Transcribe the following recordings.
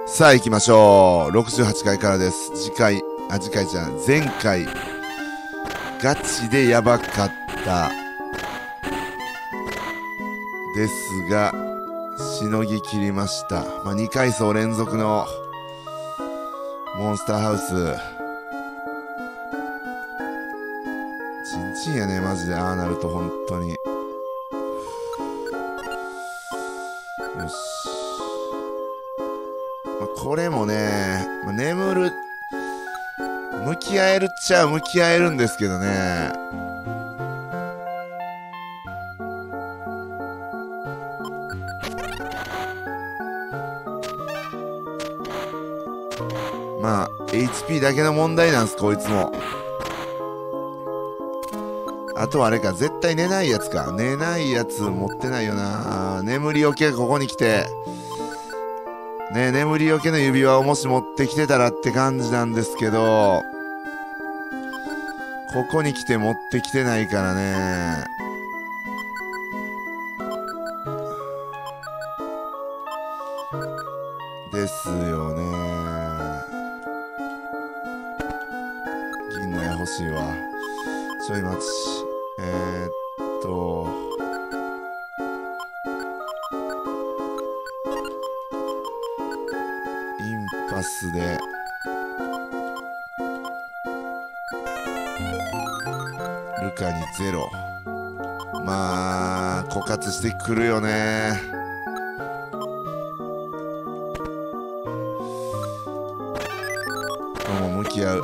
さあ行きましょう。68回からです。次回じゃない、前回ガチでやばかったですがしのぎきりました。2回走連続のモンスターハウス。ちんちんやねマジで。ああなると本当に。よし、これもね、眠る向き合えるっちゃ向き合えるんですけどね。HP だけの問題なんすこいつも。あとはあれか、絶対寝ないやつか。寝ないやつ持ってないよな。眠りよけがここに来てね、眠りよけの指輪をもし持ってきてたらって感じなんですけど、ここに来て持ってきてないからね。ですよね。銀の矢欲しいわ。ちょい待ち。インパスでルカにゼロ。枯渇してくるよね。もう向き合う。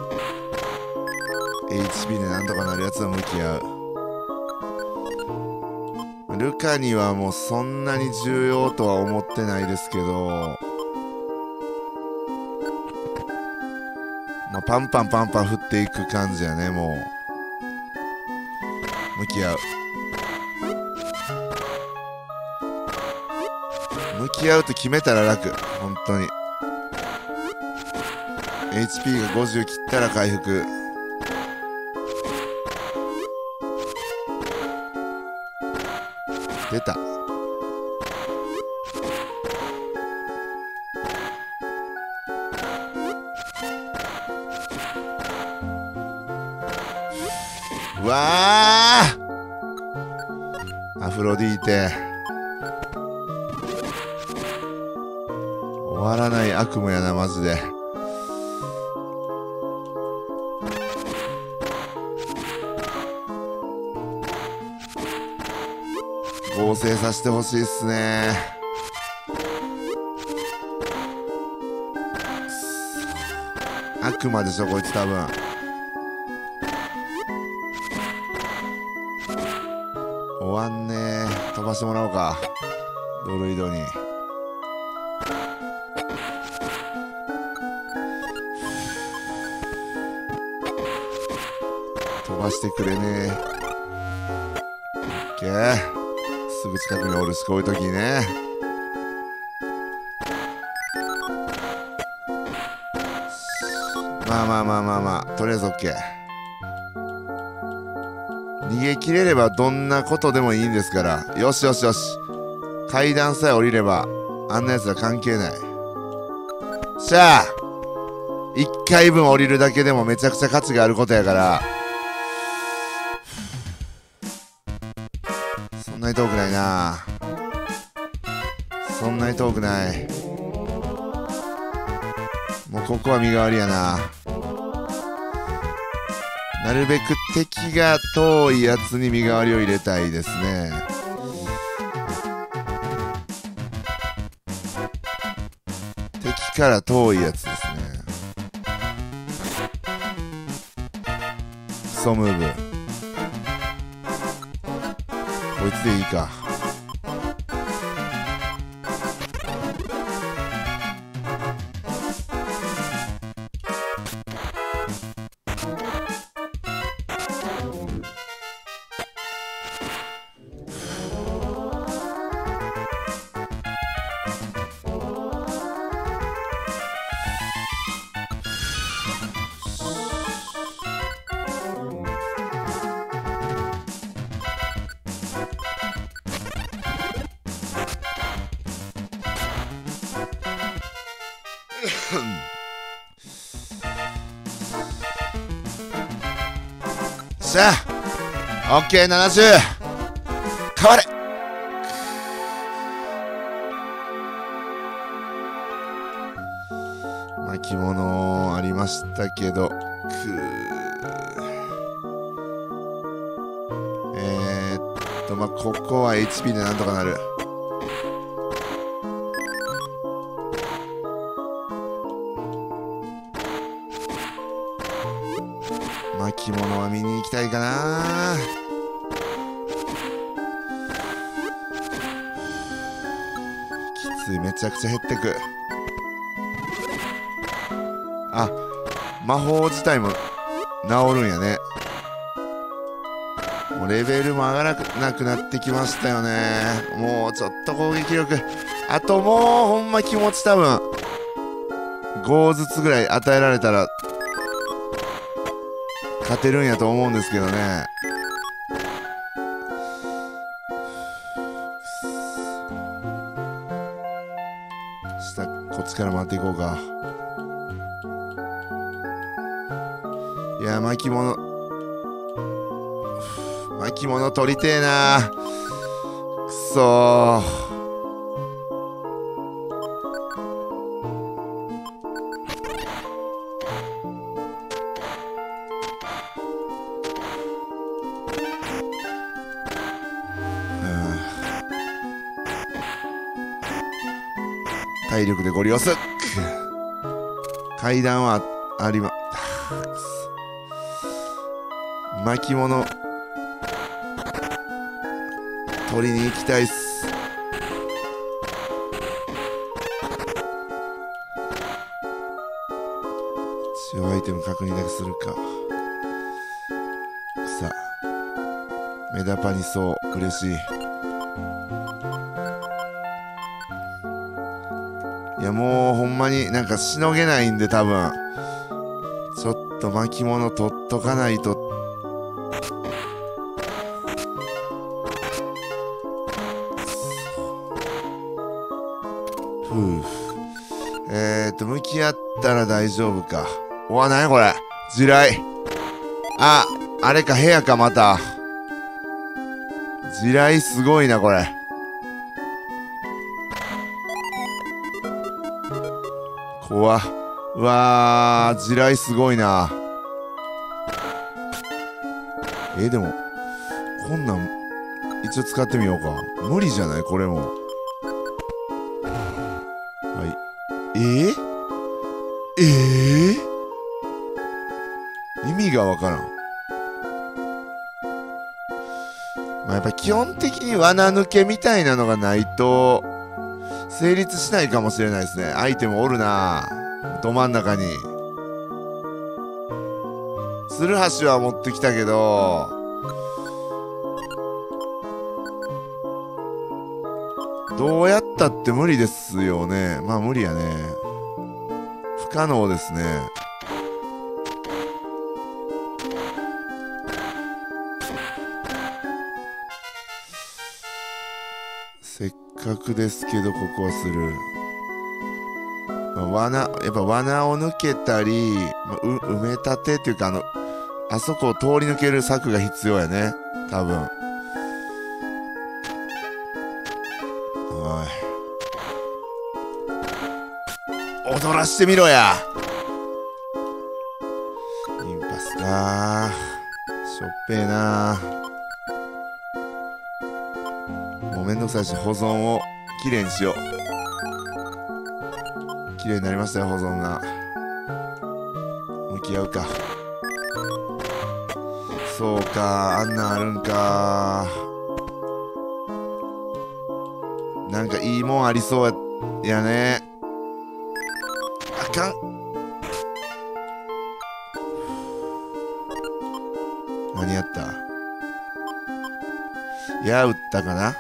HP でなんとかなるやつは向き合う。ルカにはもうそんなに重要とは思ってないですけど、パンパン振っていく感じやね。もう向き合う。向き合うと決めたら楽。本当に HP が50切ったら回復。出た。うわー、アフロディーテ。終わらない悪夢やなマジで。合成させてほしいっすね。悪魔でしょこいつ多分。終わんねー。飛ばしてもらおうかドルイドに。飛ばしてくれねー。オッケー。すぐ近くにおるしこういう時にね。とりあえず OK。 逃げ切れればどんなことでもいいんですから。よしよしよし。階段さえ降りればあんなやつら関係ない。しゃあ1回分降りるだけでもめちゃくちゃ価値があることやから。そんなに遠くないな。そんなに遠くない。もうここは身代わりやな。なるべく敵が遠いやつに身代わりを入れたいですね。敵から遠いやつですね。クソムーブ。こいつでいいか。 しゃあ、オッケー、70。変われ。巻物ありましたけど、まあ、ここは HP でなんとかなる。巻物は見に行きたいかな。きつい、めちゃくちゃ減ってく。あ、魔法自体も治るんやね。もうレベルも上がらなくなってきましたよね。もうちょっと攻撃力、あともうほんま気持ち多分5ずつぐらい与えられたら勝てるんやと思うんですけどね。下こっちから回っていこうか。いや、巻物取りてえな。くそー。体力でゴリ押す。階段はありま巻物取りに行きたいっす。使用アイテム確認だけするか。草メダパニソウ嬉しい。いや、もうほんまになんかしのげないんで、多分ちょっと巻物取っとかないと。向き合ったら大丈夫か。うわ、なにこれ、地雷。あれか、部屋か。また地雷すごいなこれ。怖っ。うわー、地雷すごいな。でもこんなん一応使ってみようか。無理じゃないこれも。意味がわからん。まあ、やっぱ基本的に罠抜けみたいなのがないと成立しないかもしれないですね。アイテムおるな、ど真ん中に。ツルハシは持ってきたけど、どうやったって無理ですよね。まあ無理やね。不可能ですね。せっかくですけどここはする。まあ、やっぱ罠を抜けたり、埋め立てっていうかあそこを通り抜ける策が必要やね多分。おい、踊らしてみろや。インパスかー、しょっぺーなー。もうめんどくさいし、保存をきれいにしよう。きれいになりましたよ、保存が。向き合うか。そうか、あんなんあるんか。なんかいいもんありそうやね。あかん。何やった？打ったかな。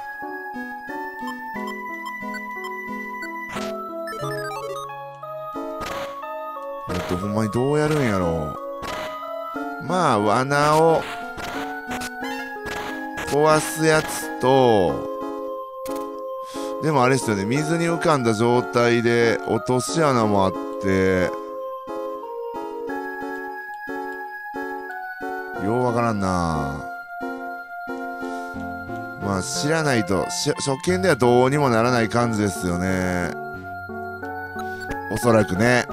ほんまにどうやるんやろう。まあ罠を壊すやつと、でもあれですよね、水に浮かんだ状態で落とし穴もあっってようわからんな。まあ知らないと初見ではどうにもならない感じですよね、おそらくね。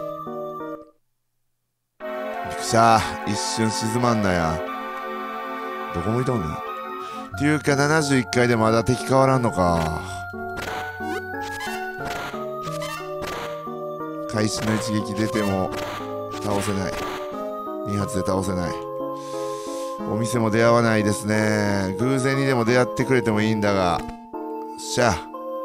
びっくりした、一瞬静まんなや。どこ向いとんねんっていうか、71回でまだ敵変わらんのか。会心の一撃出ても倒せない、2発で倒せない。お店も出会わないですね。偶然にでも出会ってくれてもいいんだが、しゃ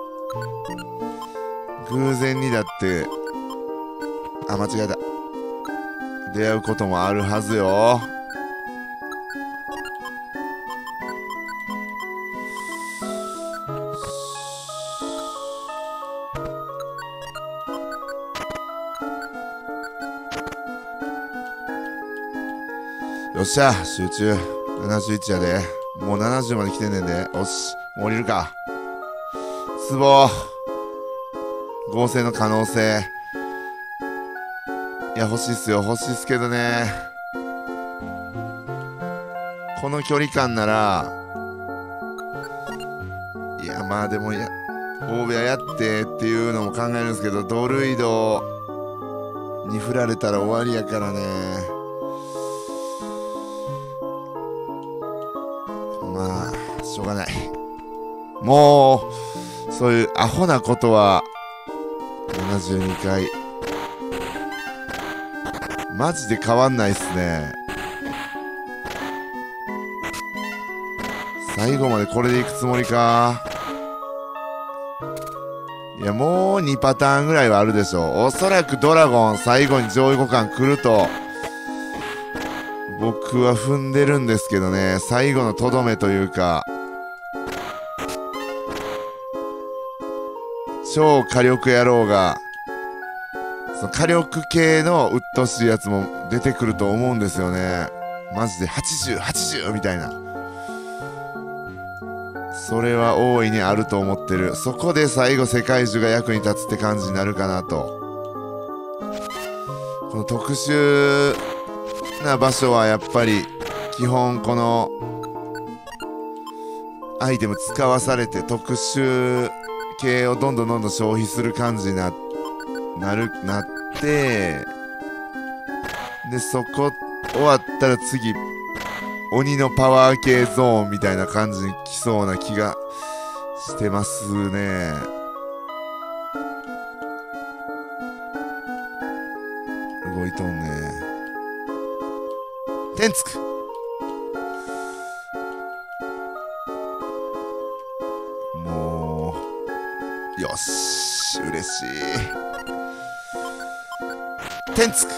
偶然にだって、あ、間違えた、出会うこともあるはずよ。よっしゃ、集中。71やで。もう70まで来てんねんで。よし、もう降りるか。ツボ合成の可能性、いや欲しいっすよ、欲しいっすけどね。この距離感なら、いやまあでも大部屋やってっていうのも考えるんですけど、ドルイドに振られたら終わりやからね。まあしょうがない。もうそういうアホなことは72回マジで変わんないっすね。最後までこれでいくつもりか。いやもう2パターンぐらいはあるでしょう。おそらくドラゴン最後に上位互換来ると僕は踏んでるんですけどね。最後のとどめというか、超火力野郎がその火力系の鬱陶しいやつも出てくると思うんですよね。マジで80、80みたいな。それは大いにあると思ってる。そこで最後世界中が役に立つって感じになるかなと。この特殊な場所はやっぱり基本このアイテム使わされて特殊系をどんどん消費する感じになってで、そこ終わったら次鬼のパワー系ゾーンみたいな感じに来そうな気がしてますね。動いとんね。天つく。もうよし、嬉しい。天つく。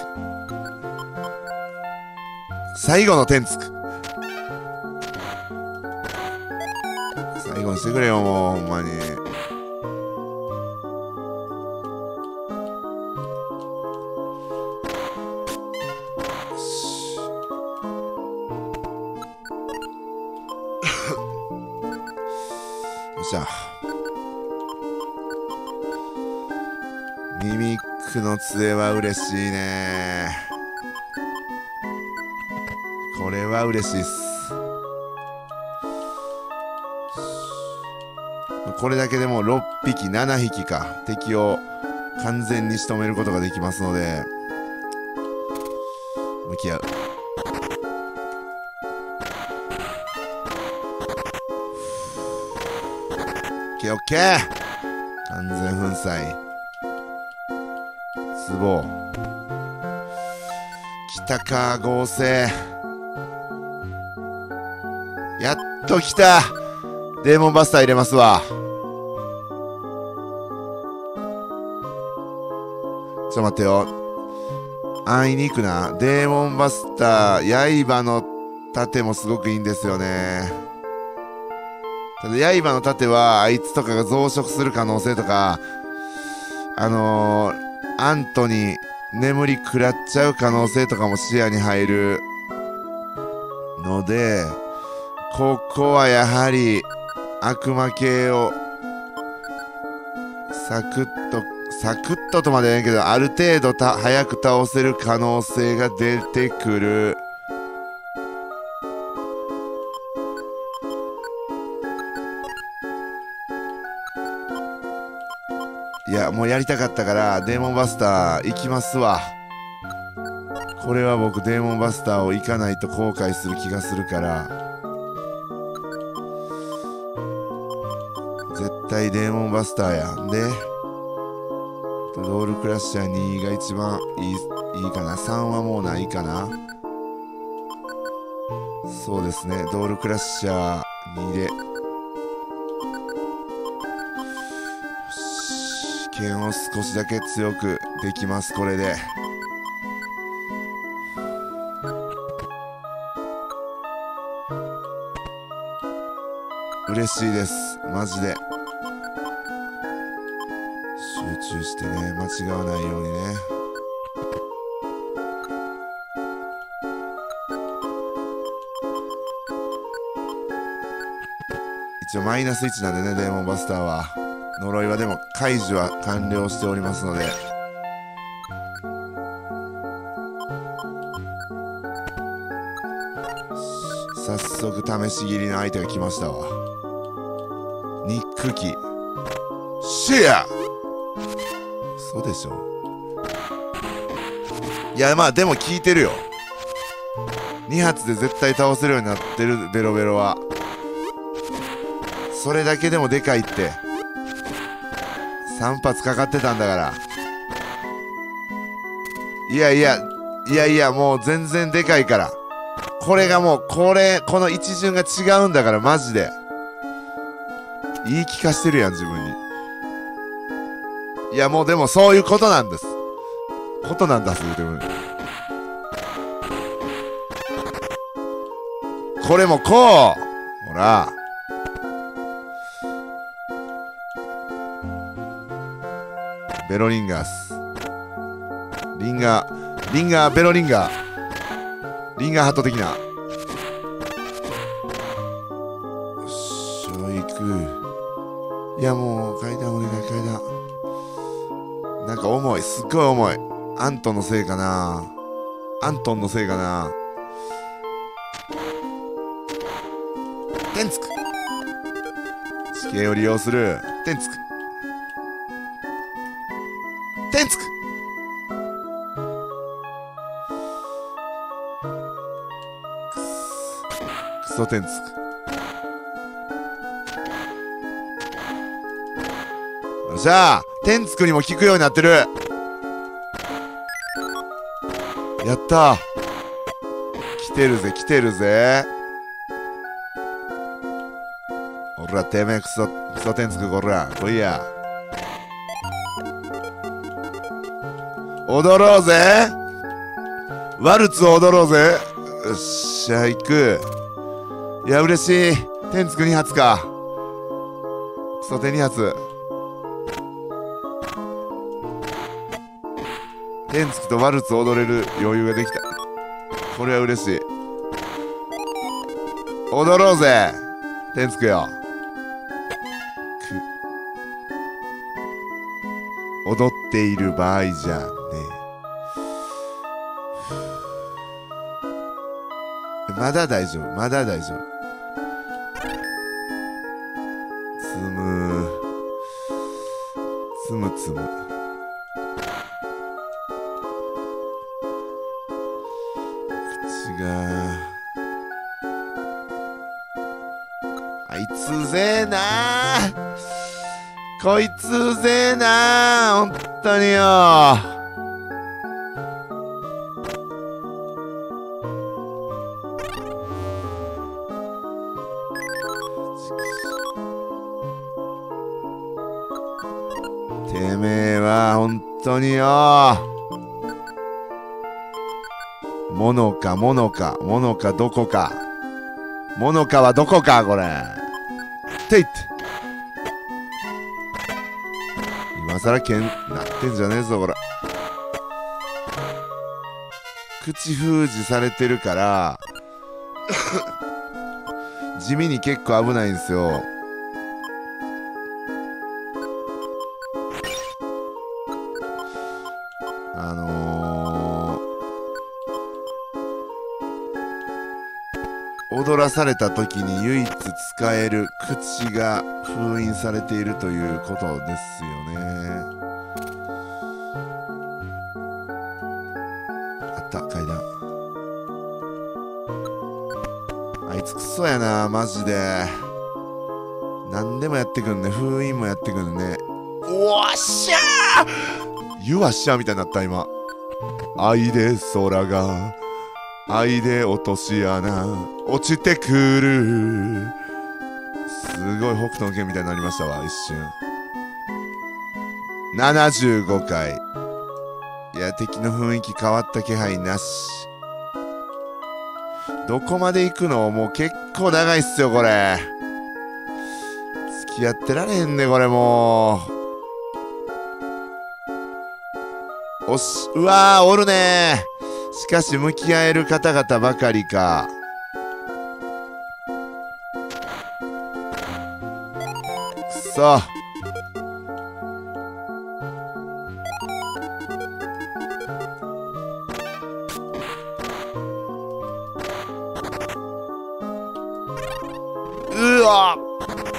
最後の天つく。最後にしてくれよ、もうほんまに。よっしゃ。ミミックの杖は嬉しいね。これは嬉しいっす。これだけでも6匹7匹か敵を完全に仕留めることができますので、向き合う。オッケーオッケー。完全粉砕。ツボ来たか。合成やっと来た。デーモンバスター入れますわ。ちょっと待ってよ。安易に行くな。デーモンバスター、刃の盾もすごくいいんですよね。ただ刃の盾はあいつとかが増殖する可能性とか、アントに眠り食らっちゃう可能性とかも視野に入るので、ここはやはり悪魔系をサクッとサクッととまでは言えんけど、ある程度早く倒せる可能性が出てくる。いや、もうやりたかったからデーモンバスター行きますわ。これは僕デーモンバスターを行かないと後悔する気がするから、絶対デーモンバスターやんで、ロールクラッシャー2が一番いいかな。3はもうないかな。そうですね、ドールクラッシャー2で剣を少しだけ強くできます。これで嬉しいです、マジで。集中してね、間違わないようにね。一応マイナス1なんでね、デーモンバスターは。呪いはでも解除は完了しておりますので、早速試し切りの相手が来ましたわ。ニック機シェア。そうでしょ。いや、まあでも効いてるよ。2発で絶対倒せるようになってる。ベロベロはそれだけでもでかいって。3発かかってたんだから。いやいやいやいや、もう全然でかいから。これがもうこの一巡が違うんだから、マジで言い聞かしてるやん自分に。いや、もうでもそういうことなんです。ことなんだす言うても、これもこう、ほらベロリンガースリンガーベロリンガーハット的な。よっしゃ行く。いや、もう階段お願い、階段。なんか重い、すっごい重い。アントンのせいかな。天つく。地形を利用する。天つく。クソ天つく。よっしゃー、天つくにも効くようになってる。やったー、来てるぜ。ほら、てめえクソ天つく、こら来いや。踊ろうぜ、ワルツを踊ろうぜ。よっしゃ行く。いや、嬉しい。天つく2発か。クソ手2発。天つくとワルツ踊れる余裕ができた。これは嬉しい。踊ろうぜ天つくよ。踊っている場合じゃねえ。まだ大丈夫。つむ口が、あいつぜえなー、こいつぜえなー、ほんとによ。てめえはほんとによ。モノカどこか。モノカはどこか、これ。ていって。今さら剣なってんじゃねえぞ、これ。口封じされてるから地味に結構危ないんですよ。 踊らされた時に唯一使える口が封印されているということですよね。あった、階段。あいつクソやな、マジで。何でもやってくんね。封印もやってくんね。おっしゃー、湯はしゃーみたいになった、今。愛で空が、愛で落とし穴、落ちてくる。すごい北斗の拳みたいになりましたわ、一瞬。75回。いや、敵の雰囲気変わった気配なし。どこまで行くの？もう結構長いっすよ、これ。付き合ってられへんね、これもう。おし、うわー、おるねー。しかし、向き合える方々ばかりか。くそ。うわっ、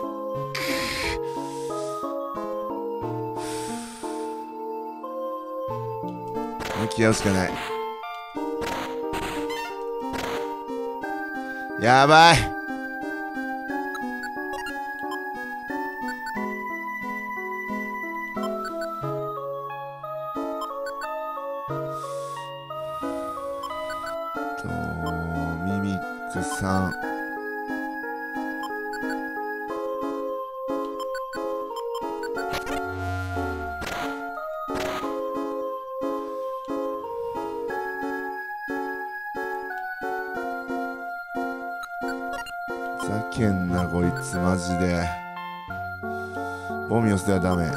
向き合うしかない。やばい。ミミックさん。ふざけんなこいつマジで。ボミオスではダメ。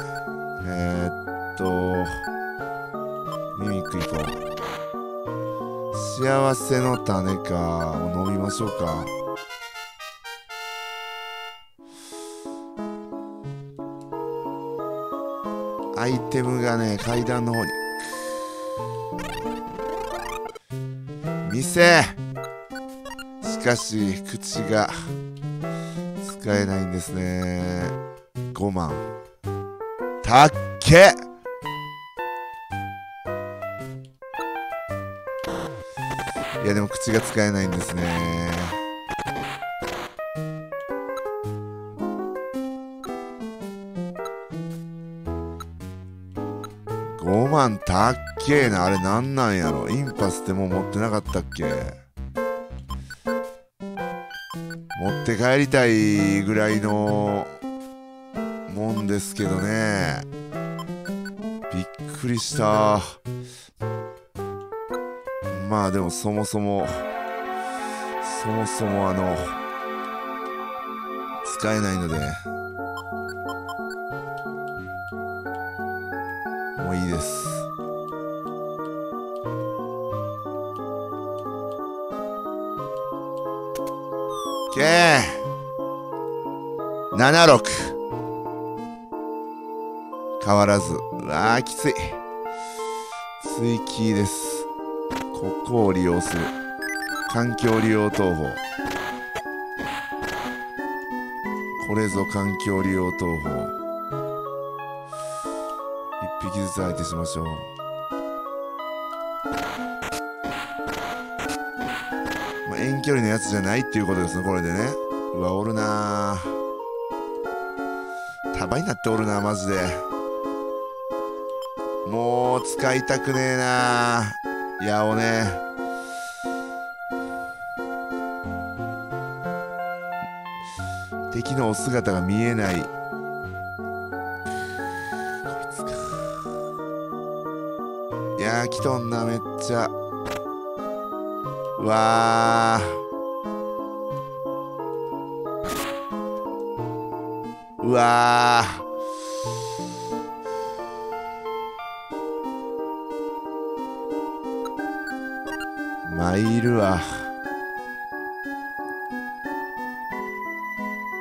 ミミック行こう。幸せの種か。もう飲みましょうか。アイテムがね、階段の方に。店。しかし口が使えないんですね。5万。たっけ。いやでも口が使えないんですね。5万たっけえな。あれなんなんやろ。インパスってもう持ってなかったっけ。持って帰りたいぐらいのもんですけどね。びっくりした。まあでもそもそも使えないのでもういいです。76変わらず。うわーきつい。追記です。ここを利用する環境利用投法。これぞ環境利用投法。1匹ずつ相手しましょう。まあ、遠距離のやつじゃないっていうことですね、これでね。うわ、おるなー。束になっておるな、マジで。もう使いたくねえなー。矢をね。敵のお姿が見えない。こいつか。いやー、来とんな、めっちゃ。うわー。うわー。参るわ。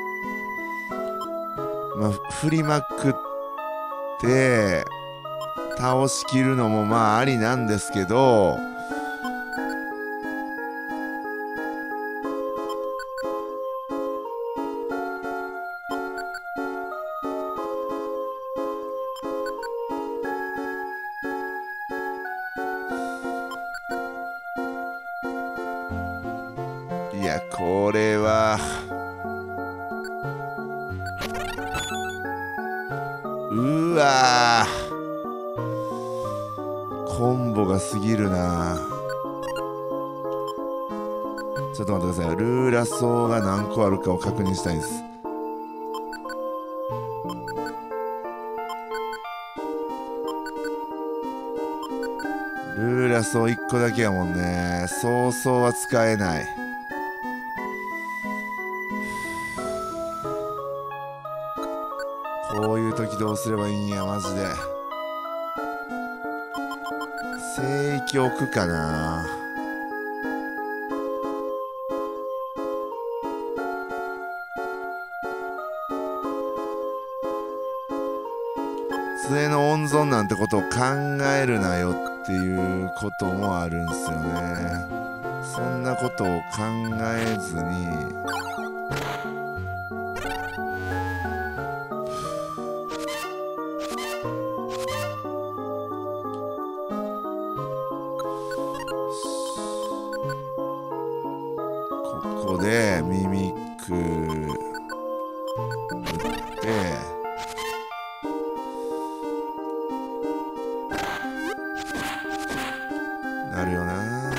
まあ、振りまくって倒しきるのもまあありなんですけど、いやこれはうわコンボが過ぎるな。ちょっと待ってください。ルーラソーが何個あるかを確認したいんです。ルーラソー1個だけやもんね。そうそうは使えない。こういう時どうすればいいんやマジで。聖域置くかな。杖の温存なんてことを考えるなよっていうこともあるんすよね。そんなことを考えずにここでミミック打ってなるよな。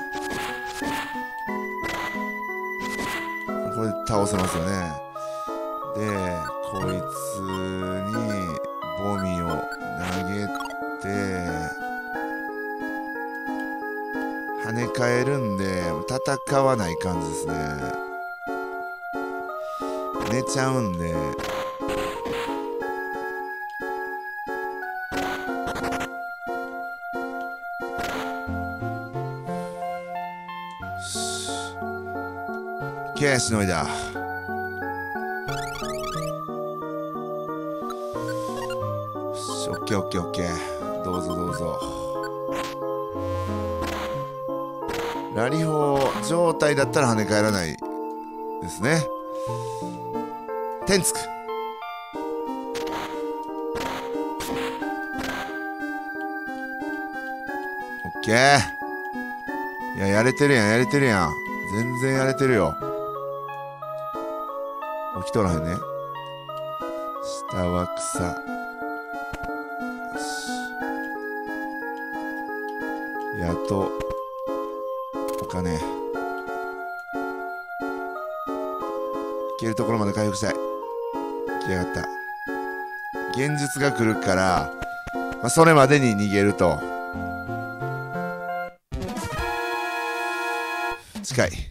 これで倒せますよね。でこいつにボミを投げて跳ね返るんで戦わない感じですね。寝ちゃうんでオッケー、しのいだ。オッケーオッケーオッケー、どうぞどうぞ。ラリホー状態だったら跳ね返らないですね。天つく。オッケー。いややれてるやんやれてるやん。全然やれてるよ。起きとらへんね。下は草。やっとお金いけるところまで回復したい。来やがった。現実が来るから、まあ、それまでに逃げると。近い。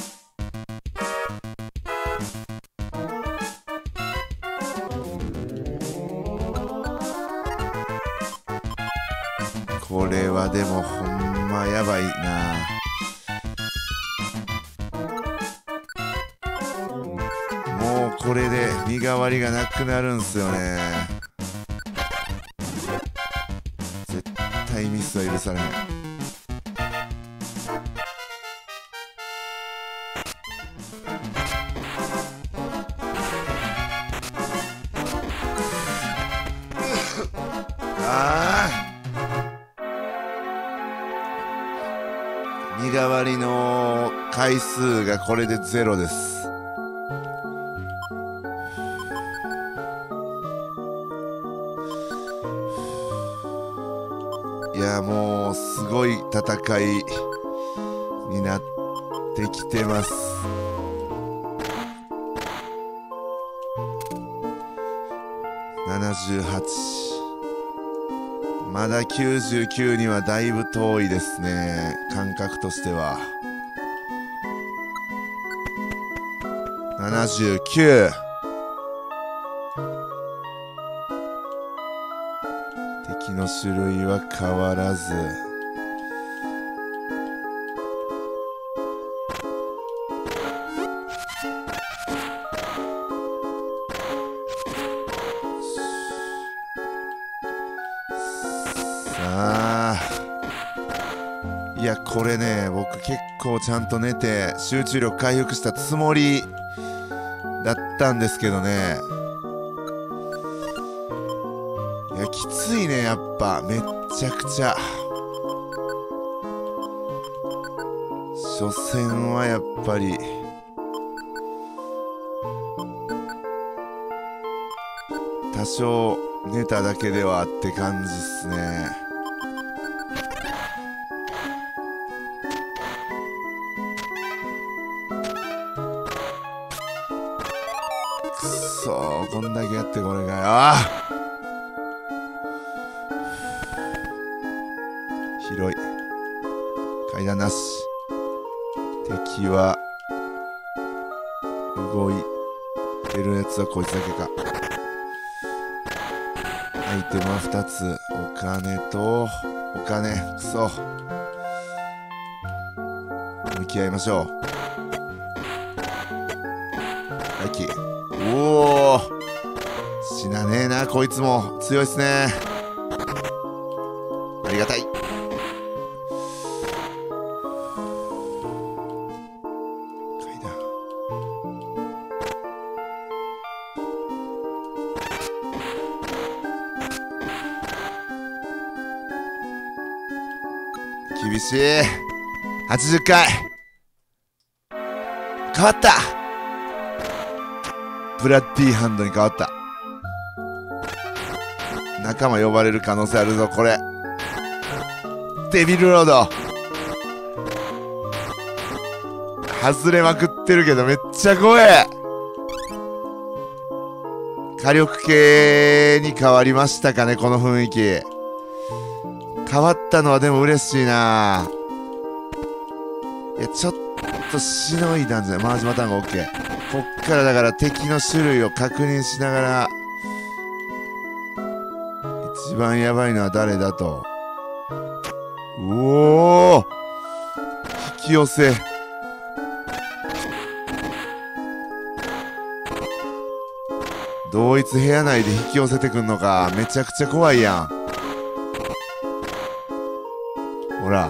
これはでもほんまやばいな。もうこれで身代わりがなくなるんすよね。絶対ミスは許されない。身代わりの回数がこれで0です。いやもうすごい戦いになってきてます。78。まだ99にはだいぶ遠いですね、感覚としては。79。敵の種類は変わらず。 いやこれね、僕結構ちゃんと寝て集中力回復したつもりだったんですけどね。いやきついね、やっぱめっちゃくちゃ。所詮はやっぱり多少寝ただけではって感じっすね。くっそー、こんだけやってこれがよ。広い階段なし。敵は動いてるやつはこいつだけか。アイテムは2つ。お金とお金。くそ、向き合いましょう。ラッキー。おお、死なねえな、こいつも強いっすね。ありがたい。階段。厳しい。80回変わった。ブラッディハンドに変わった。仲間呼ばれる可能性あるぞこれ。デビルロード外れまくってるけどめっちゃ怖え。火力系に変わりましたかね、この雰囲気。変わったのはでも嬉しいな。いやちょっとしのいだんじゃない。マージマタンが OK。 こっからだから敵の種類を確認しながら、一番やばいのは誰だと。うおー、引き寄せ。同一部屋内で引き寄せてくんのか。めちゃくちゃ怖いやん。ほら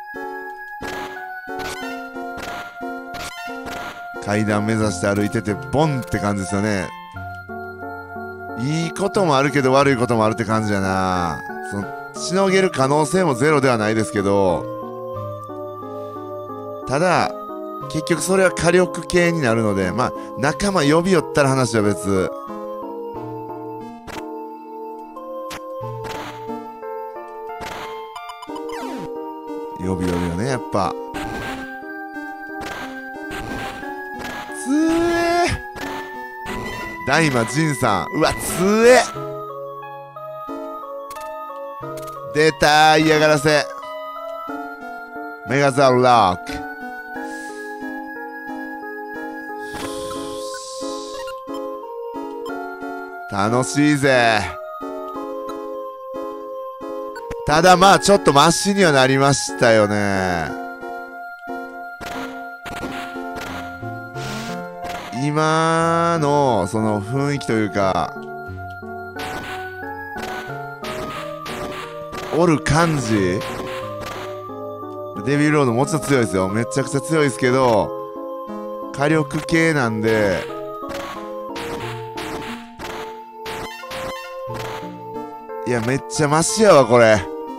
階段目指して歩いててボンって感じですよね。いいこともあるけど悪いこともあるって感じやな。そのしのげる可能性もゼロではないですけど、ただ結局それは火力系になるので、まあ仲間呼び寄ったら話は別。呼び寄るよねやっぱ。つえ大魔神さん、うわつえ。出たー、嫌がらせ。メガザロック。楽しいぜ。ただまあちょっとマシにはなりましたよね。今のその雰囲気というかおる感じ。デビルロードもちろん強いですよ。めちゃくちゃ強いですけど火力系なんで、いやめっちゃマシやわこれ。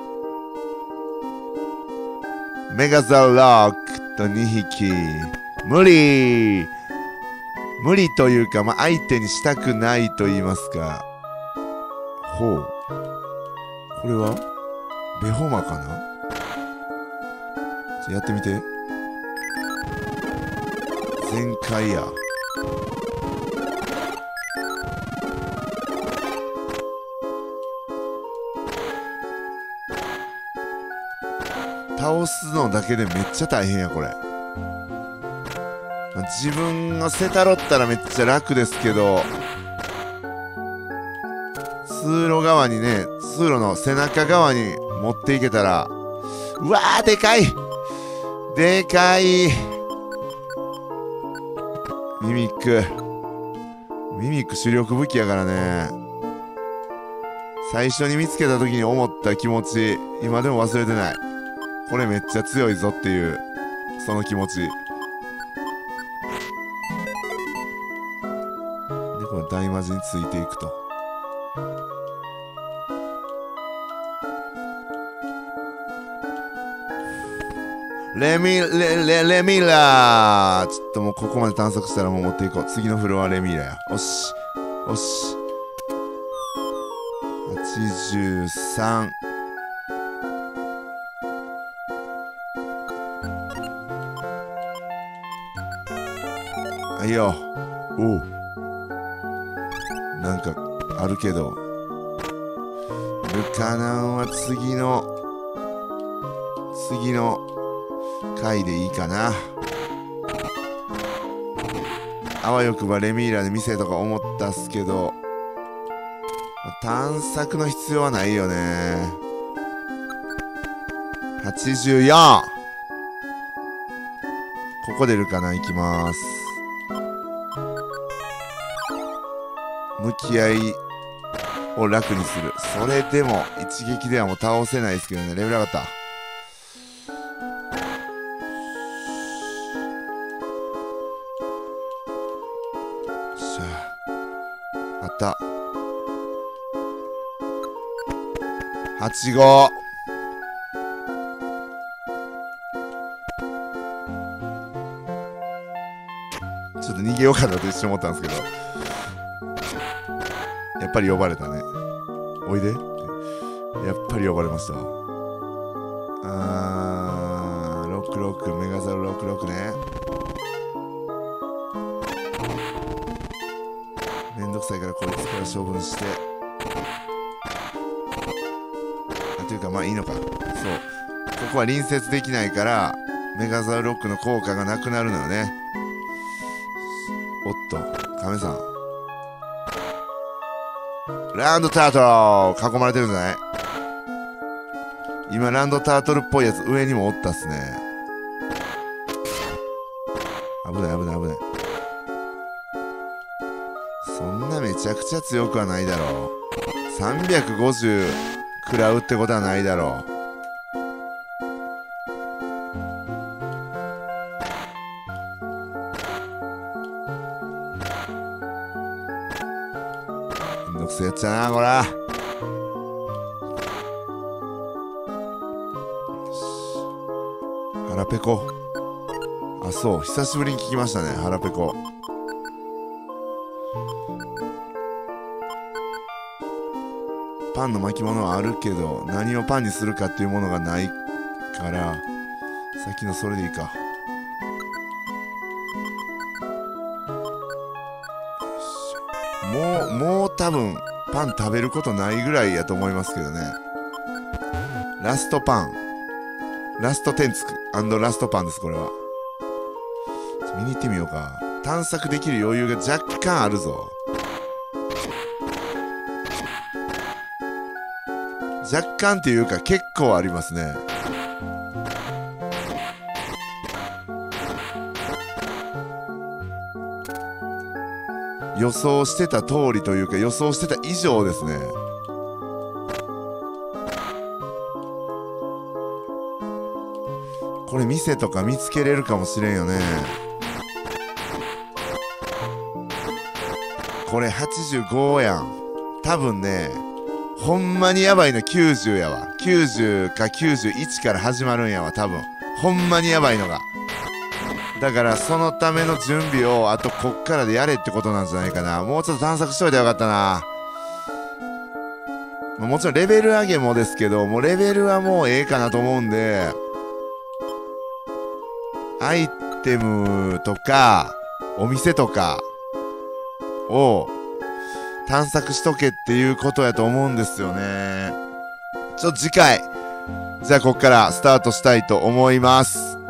メガザロックと2匹無理というか、まあ、相手にしたくないと言いますか。ほう、これはベホマかな。やってみて。全開や。倒すのだけでめっちゃ大変やこれ。まあ、自分がセタロったらめっちゃ楽ですけど、通路側にね、通路の背中側に持っていけたら、うわーでかいでかい。ミミック主力武器やからね。 最初に見つけた時に思った気持ち、今でも忘れてない。これめっちゃ強いぞっていう、その気持ち。で、この大魔神についていくと。レミラー、ちょっともうここまで探索したらもう持っていこう。次のフロアレミラや。よし。よし。83。はいよ。おう。なんかあるけど。ルカナンは次の回でいいかな。あわよくばレミーラで見せとか思ったっすけど、探索の必要はないよね。84。ここでルカナン行きます。向き合いを楽にする。それでも一撃ではもう倒せないですけどね。レベル上がった。あった。85。ちょっと逃げようかなと一瞬思ったんですけど、やっぱり呼ばれたね。おいでって。やっぱり呼ばれました。66、メガザル66ね。めんどくさいからこいつから処分して。というかまあいいのか。そう。ここは隣接できないから、メガザルロックの効果がなくなるのよね。おっと、カメさん。ランドタートル囲まれてるんじゃない？今ランドタートルっぽいやつ上にもおったっすね。危ない危ない危ない。そんなめちゃくちゃ強くはないだろう。350食らうってことはないだろう。めんどくせえやっちゃなこら。腹ペコ。あ、そう久しぶりに聞きましたね、腹ペコ。パンの巻物はあるけど何をパンにするかっていうものがないからさっきのそれでいいか。もう多分パン食べることないぐらいやと思いますけどね。ラストパン、ラストテンツク&ラストパンです。これは見に行ってみようか。探索できる余裕が若干あるぞ。若干っていうか結構ありますね。予想してた通りというか予想してた以上ですね。これ店とか見つけれるかもしれんよね。これ85やん。多分ねほんまにやばいの90やわ。90か91から始まるんやわ多分。ほんまにやばいのが。だからそのための準備をあとこっからでやれってことなんじゃないかな。もうちょっと探索しといたらよかったな。もちろんレベル上げもですけど、もうレベルはもうええかなと思うんで、アイテムとかお店とかを探索しとけっていうことやと思うんですよね。次回じゃあこっからスタートしたいと思います。